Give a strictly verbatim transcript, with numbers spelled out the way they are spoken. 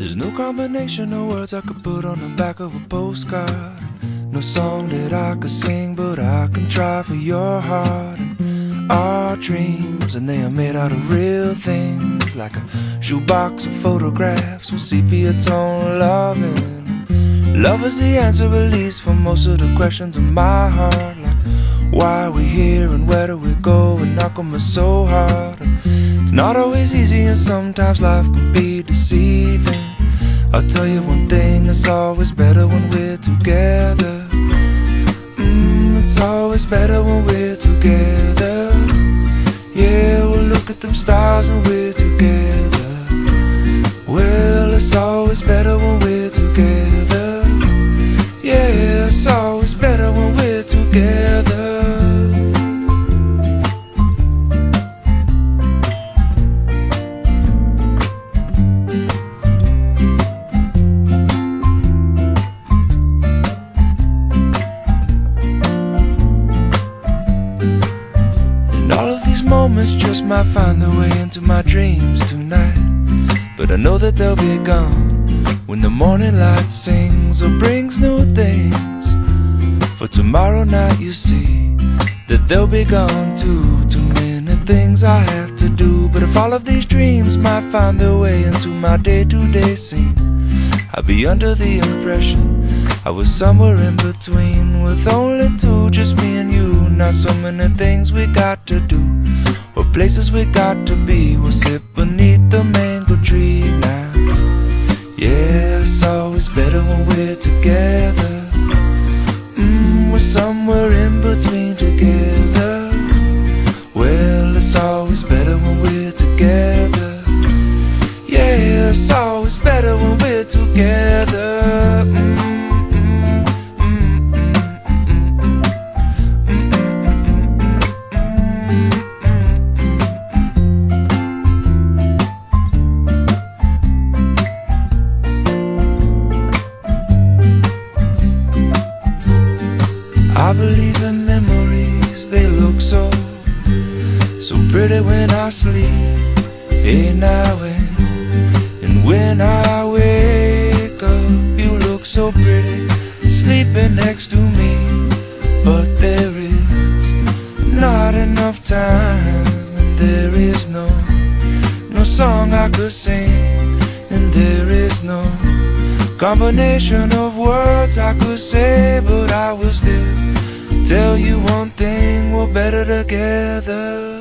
There's no combination of words I could put on the back of a postcard. No song that I could sing, but I can try for your heart. And our dreams, and they are made out of real things, like a shoebox of photographs with sepia tone loving. Love is the answer, at least, for most of the questions in my heart, like why are we here and where do we go, and how come it's so hard. And it's not always easy, and sometimes life can be deceiving. I'll tell you one thing, it's always better when we're together. Mm, it's always better when we're together. Yeah, we'll look at them stars and we're together. Well, it's always better when we're together. Yeah, it's always better when we're together. Moments just might find their way into my dreams tonight, but I know that they'll be gone when the morning light sings or brings new things. For tomorrow night you see that they'll be gone too. Too many things I have to do, but if all of these dreams might find their way into my day-to-day scene, I'd be under the impression I was somewhere in between, with only two, just me and you. Not so many things we got to do, or places we got to be. We'll sit beneath the mango tree now. Yeah, it's always better when we're together. Mm, we're somewhere in between together. Well, it's always better when we're together. Yeah, it's always better when we're together. Mm. I believe in memories, they look so, so pretty when I sleep. Hey now and, and when I wake up, you look so pretty, sleeping next to me. But there is not enough time, and there is no, no song I could sing, and there is no combination of words I could say, but I will still tell you one thing, we're better together.